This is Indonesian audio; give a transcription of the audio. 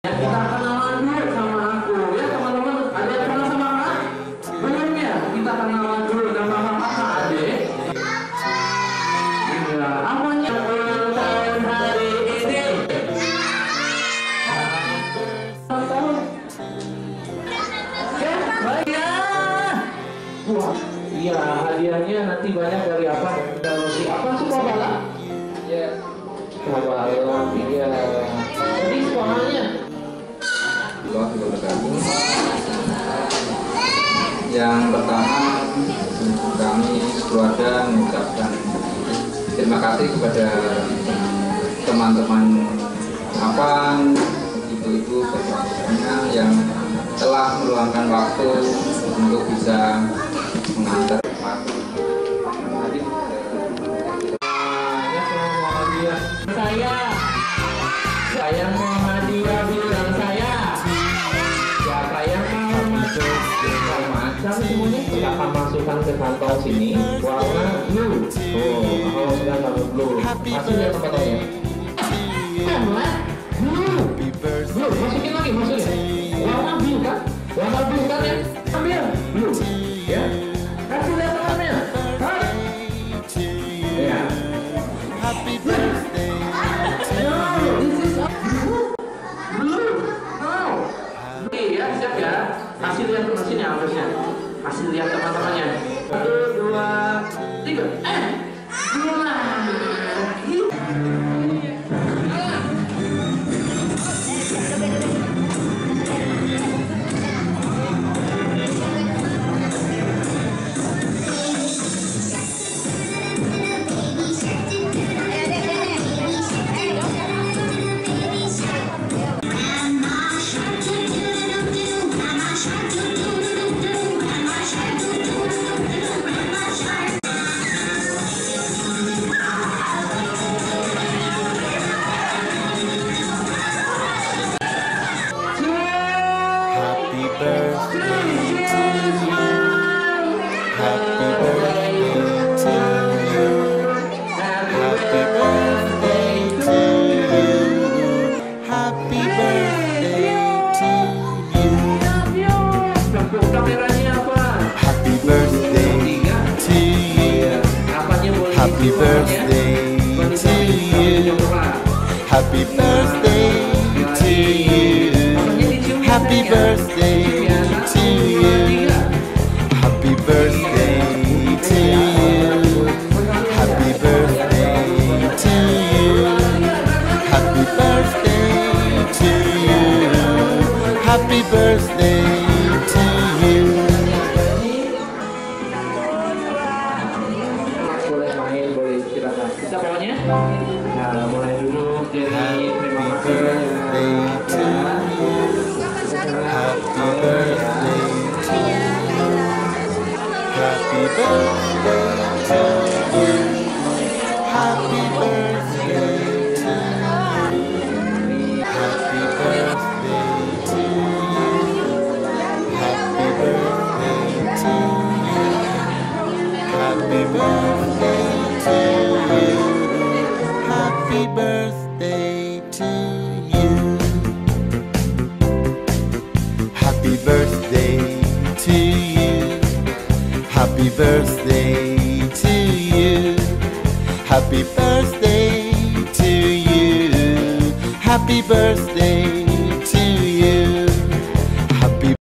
Kita kenalan dulu sama aku ya teman-teman. Ada yang kenal sama kakak? Belum ya? Kita kenalan dulu nama kakak adik. Iya, apanya ulang tahun hari ini? Ulang tahun? Ya, baik ya. Wah, iya hadiahnya nanti banyak dari apa? Dari apa suka balap? Ya, suka balap. Iya. Jadi soalnya yang pertama kami keluarga mengucapkan terima kasih kepada teman-teman ibu-ibu bapaknya yang telah meluangkan waktu untuk bisa mengantar saya mau hadiah bilang saya. Siapa yang mau masuk? Macam semuanya kita akan masukkan ke kantong sini warna blue. Kalau sudah warna blue, masuk ya tempatnya. Blue, masukin lagi, masukin. Warna blue kan? Warna blue kan ya? Ambil blue, ya. Kasih lihat warnanya. Ya. Happy birthday. Ya, siap ya. Kasih lihat ke mesinnya harusnya. Kasih lihat teman-temannya. 1, 2, 3. Mulai. Happy birthday to you. Happy birthday to you. Happy birthday to you. Happy birthday to you. Happy birthday to you. Happy birthday to you. Happy birthday to you. Kita pokoknya nah mulai dulu dari terima kasih Happy birthday to you. Happy birthday to you. Happy birthday to you. Happy birthday to you. Happy birthday to you. Happy birthday to you. Happy birthday to you. Happy birthday to you. Happy birthday to you. Happy birthday to you. Happy birthday